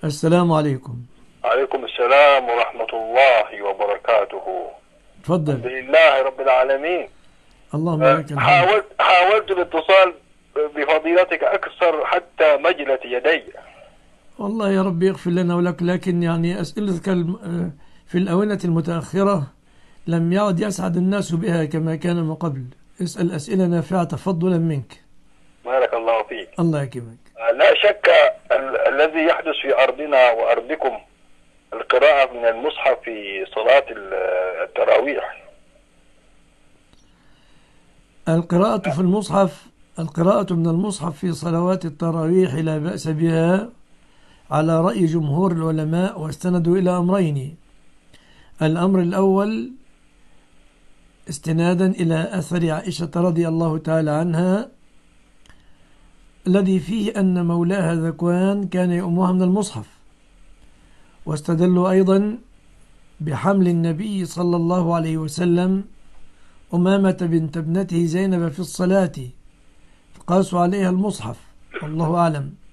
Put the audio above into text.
السلام عليكم. عليكم السلام ورحمة الله وبركاته. تفضل. الحمد لله رب العالمين. اللهم لك الحمد. حاولت الاتصال بفضيلتك أكثر حتى مجلت يدي. والله يا رب يغفر لنا ولك، لكن يعني أسئلتك في الآونة المتأخرة لم يعد يسعد الناس بها كما كان من قبل. اسأل أسئلة نافعة تفضلا منك. بارك الله فيك. الله يكرمك. لا شك الذي يحدث في أرضنا وأرضكم القراءة من المصحف في صلاة التراويح. القراءة من المصحف في صلوات التراويح لا بأس بها على رأي جمهور العلماء، واستندوا إلى أمرين. الأمر الأول استنادا إلى أثر عائشة رضي الله تعالى عنها الذي فيه أن مولاها ذكوان كان يؤمها من المصحف، واستدلوا أيضا بحمل النبي صلى الله عليه وسلم أمامة بنت ابنته زينب في الصلاة فقاسوا عليها المصحف، والله أعلم.